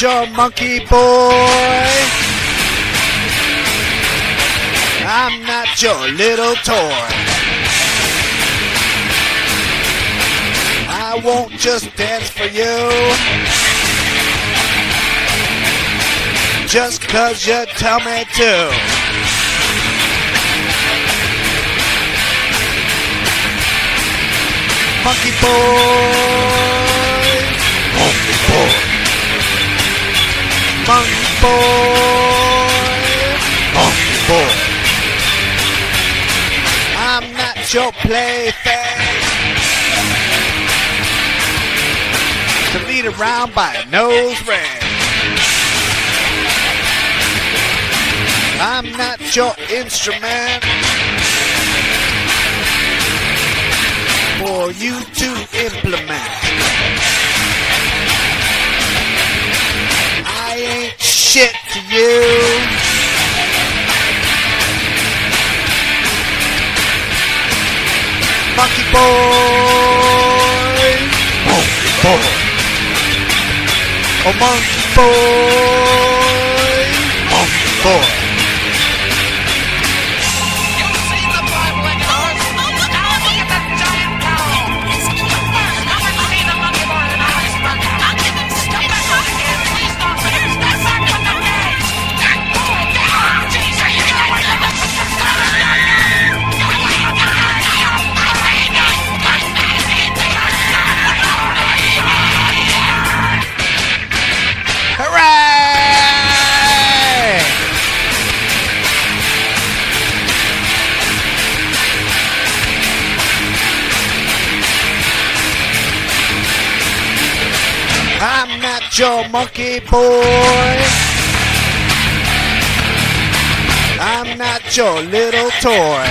your monkey boy. I'm not your little toy. I won't just dance for you just 'cause you tell me to. Monkey boy, monkey boy, monkey boy, monkey boy. I'm not your plaything to lead around by a nose ring. I'm not your instrument for you to implement. I ain't shit to you. Monkey boy, monkey boy, oh monkey boy, monkey boy. I'm not your monkey boy. I'm not your little toy.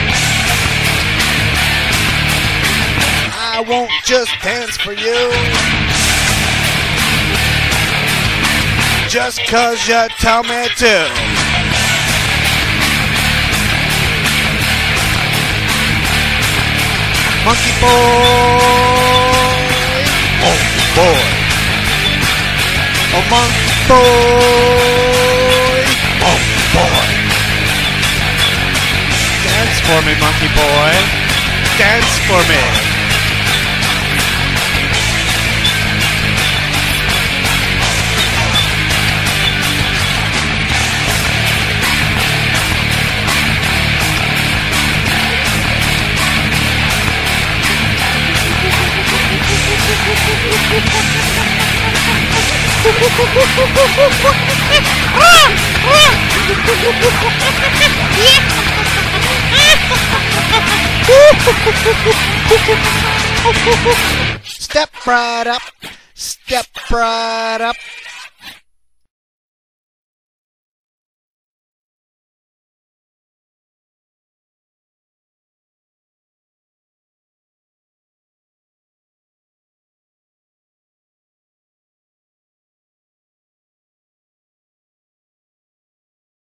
I won't just dance for you just 'cause you tell me to. Monkey boy, monkey boy. Oh, monkey boy, monkey boy. Dance for me, monkey boy. Dance for me. Step right up, step right up.